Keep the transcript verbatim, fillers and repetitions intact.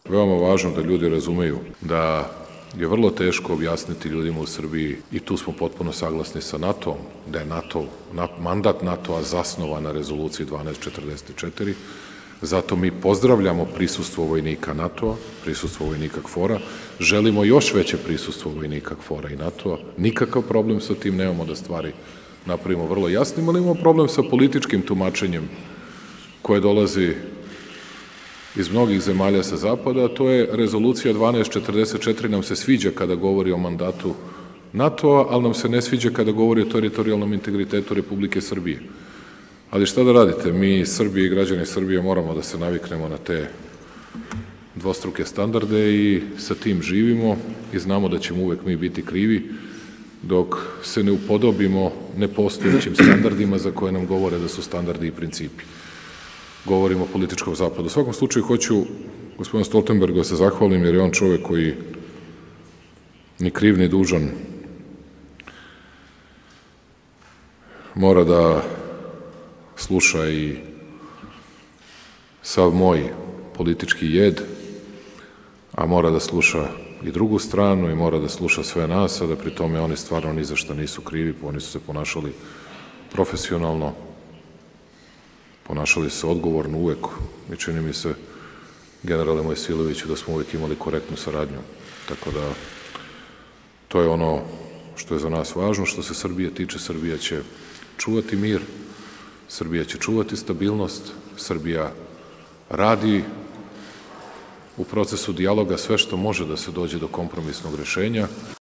veoma važno da ljudi razumeju da je vrlo teško objasniti ljudima u Srbiji, i tu smo potpuno saglasni sa NATO-om, da je NATO, mandat NATO-a zasnovan na rezoluciji dvanaest četrdeset četiri. Zato mi pozdravljamo prisustvo vojnika NATO-a, prisustvo vojnika KFOR-a, želimo još veće prisustvo vojnika KFOR-a i NATO-a, nikakav problem sa tim nemamo, da stvari napravimo vrlo jasnim, ali imamo problem sa političkim tumačenjem koje dolazi iz mnogih zemalja sa zapada, a to je rezolucija dvanaest četrdeset četiri nam se sviđa kada govori o mandatu NATO-a, ali nam se ne sviđa kada govori o teritorijalnom integritetu Republike Srbije. Ali šta da radite, mi Srbi i građani Srbije moramo da se naviknemo na te dvostruke standarde i sa tim živimo i znamo da ćemo uvek mi biti krivi dok se ne upodobimo nepostojećim standardima za koje nam govore da su standardi i principi. Govorimo o političkom zapadu. U svakom slučaju hoću gospodinu Stoltenbergu da se zahvalim, jer je on čovek koji ni kriv ni dužan mora da sluša i sav moj politički jed, a mora da sluša i drugu stranu i mora da sluša sve nas, a da pri tome oni stvarno ni za šta nisu krivi, oni su se ponašali profesionalno, ponašali se odgovorno uvek i čini mi se, generale Mojsiloviću, da smo uvek imali korektnu saradnju. Tako da, to je ono što je za nas važno. Što se Srbije tiče, Srbija će čuvati mir, Srbija će čuvati stabilnost, Srbija radi u procesu dijaloga sve što može da se dođe do kompromisnog rešenja.